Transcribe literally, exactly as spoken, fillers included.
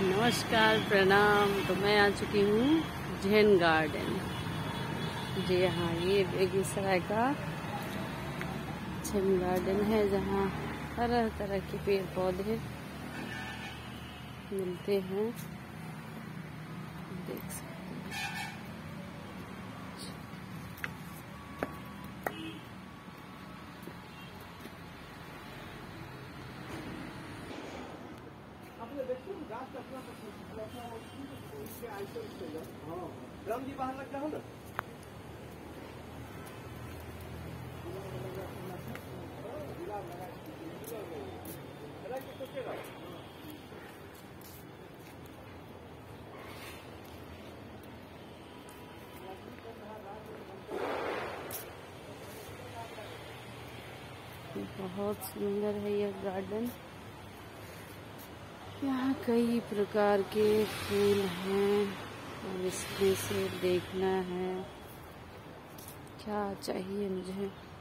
नमस्कार, प्रणाम। तो मैं आ चुकी हूँ जैन गार्डन। जी हाँ, ये बेगूसराय का जैन गार्डन है जहाँ तरह तरह के पेड़ पौधे मिलते हैं, देख सकते हैं। राम जी बाहर लगता हो ना। बहुत सुंदर है यह गार्डन। यहाँ कई प्रकार के फूल हैं और इसमें से देखना है क्या चाहिए मुझे।